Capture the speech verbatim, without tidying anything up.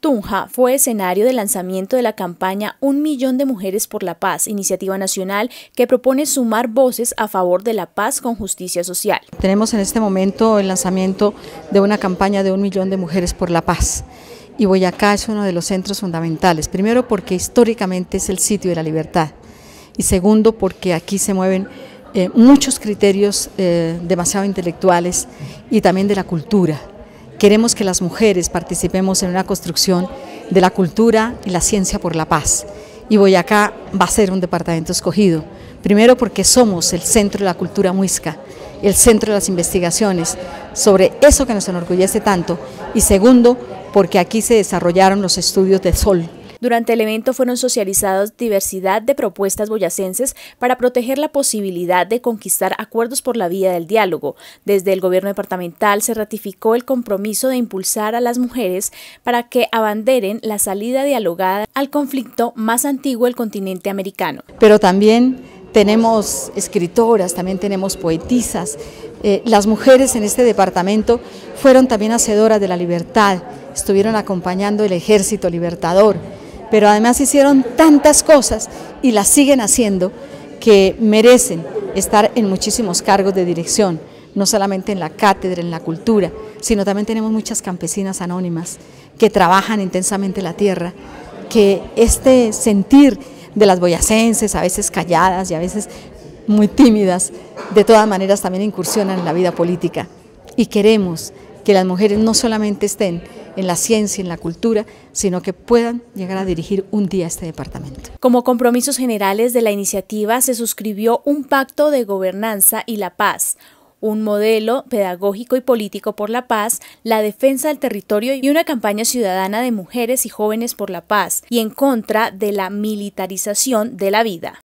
Tunja fue escenario del lanzamiento de la campaña Un Millón de Mujeres por la Paz, iniciativa nacional que propone sumar voces a favor de la paz con justicia social. Tenemos en este momento el lanzamiento de una campaña de Un Millón de Mujeres por la Paz. Y Boyacá es uno de los centros fundamentales, primero porque históricamente es el sitio de la libertad y segundo porque aquí se mueven eh, muchos criterios eh, demasiado intelectuales y también de la cultura. Queremos que las mujeres participemos en una construcción de la cultura y la ciencia por la paz. Y Boyacá va a ser un departamento escogido, primero porque somos el centro de la cultura muisca, el centro de las investigaciones sobre eso que nos enorgullece tanto, y segundo porque aquí se desarrollaron los estudios de sol. Durante el evento fueron socializadas diversidad de propuestas boyacenses para proteger la posibilidad de conquistar acuerdos por la vía del diálogo. Desde el gobierno departamental se ratificó el compromiso de impulsar a las mujeres para que abanderen la salida dialogada al conflicto más antiguo del continente americano. Pero también tenemos escritoras, también tenemos poetisas. Eh, las mujeres en este departamento fueron también hacedoras de la libertad, estuvieron acompañando el ejército libertador, pero además hicieron tantas cosas y las siguen haciendo que merecen estar en muchísimos cargos de dirección, no solamente en la cátedra, en la cultura, sino también tenemos muchas campesinas anónimas que trabajan intensamente la tierra, que este sentir de las boyacenses, a veces calladas y a veces muy tímidas, de todas maneras también incursionan en la vida política. Y queremos que las mujeres no solamente estén en la ciencia, en la cultura, sino que puedan llegar a dirigir un día este departamento. Como compromisos generales de la iniciativa se suscribió un pacto de gobernanza y la paz, un modelo pedagógico y político por la paz, la defensa del territorio y una campaña ciudadana de mujeres y jóvenes por la paz y en contra de la militarización de la vida.